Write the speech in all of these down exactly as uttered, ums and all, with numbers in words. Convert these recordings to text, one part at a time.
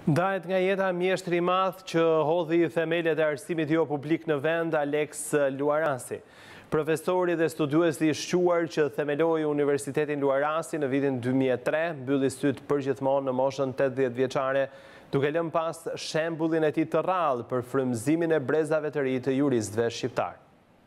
Ndahet nga jeta Mjeshtri i Madh që hodhi themelet e arsimit jo publik në vend, Aleks Luarasi. Profesori dhe studiuesi i shquar që themeloi Universitetin Luarasi në vitin dy mijë e tre, mbylli syt përgjithmonë në moshën tetëdhjetë vjeçare, duke lënë pas shembullin e tij të rrallë për frymëzimin e brezave të ri të juristëve shqiptar.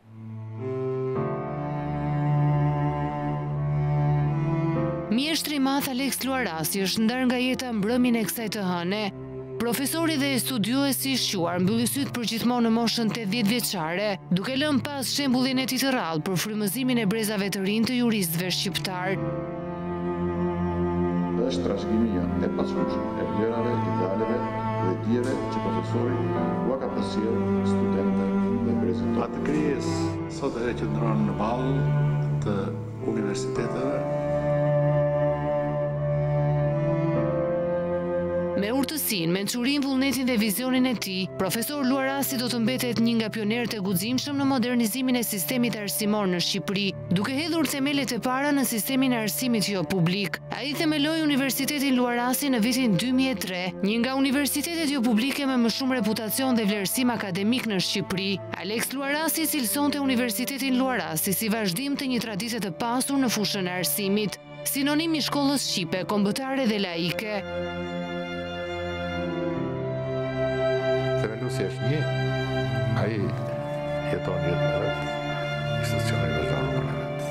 Mjeshtri i Madh Aleks Luarasi është ndar nga jeta mbrëmjen e kësaj të hëne. Profesori dhe studiuesi i shquar mbylli syt përgjithmonë në moshën tetëdhjetë vjeçare, duke lënë pas shembullin e tij të rrallë për frymëzimin e brezave të rinj të juristëve shqiptar. Është trashëgimi e pasueshëm e vlerave, idealeve dhe dijeve që profesori ua ka përsjellë studentët dhe brezit. Atë krijesë sot e qëndron në balë të universiteteve. Me urtësinë, mençurinë, vullnetin dhe vizionin e tij, profesor Luarasi do të mbetet një nga pionerët e guximshëm në modernizimin e sistemit arsimor në Shqipëri, duke hedhur themelet e para në sistemin e arsimit jo publik. Ai themeloi Universitetin Luarasi në vitin dy mijë e tre, një nga universitetet jo publike me më shumë reputacion dhe vlerësim akademik në Shqipëri. Aleks Luarasi cilësonte Universitetin Luarasi si vazhdim të një tradite të pasur në fushën e arsimit, sinonim i shkollës shqipe, kombëtare dhe laike. Themeluesi është një, ai jeton jetën e vet, institucionet e vazhdon në vet.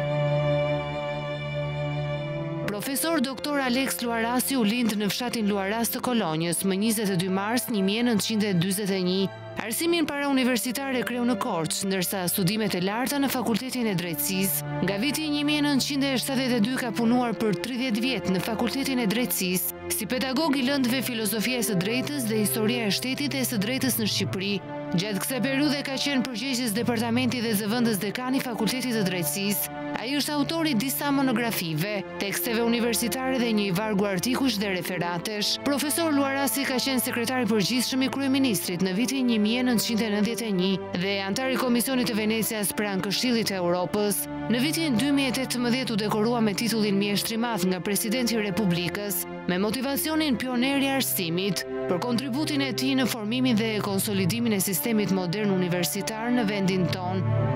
Profesor doktor Aleks Luarasi u lind në fshatin Luaras të Kolonjës më njëzet e dy mars një mijë e nëntëqind e dyzet e një. Arsimin para universitar e kreu në Korçë, ndërsa studimet e larta në Fakultetin e Drejtësisë. Nga viti një mijë e nëntëqind e shtatëdhjetë e dy ka punuar për tridhjetë vjet në Fakultetin e Drejtësisë, si pedagog i lëndëve filozofia e së drejtës dhe historia e shtetit e së drejtës në Shqipëri. Gjatë kësaj periudhe ka qenë përgjegjës departamenti dhe zëvendës dekani Fakultetit të Drejtësisë. Ai është autori disa monografive, teksteve universitare dhe një i vargu artikush dhe referatesh. Profesor Luarasi ka qenë sekretari përgjithshëm i kryeministrit në vitin një mijë e nëntëqind e nëntëdhjetë e një dhe antar i Komisionit të Venecias pranë Këshillit të Europës. Në vitin dy mijë e tetëmbëdhjetë u dekorua me titullin Mjeshtri i Madh nga Presidenti i Republikës, me motivacionin pioner i arsimit, për kontributin e tij në formimin dhe konsolidimin e sistemit modern universitar në vendin tonë.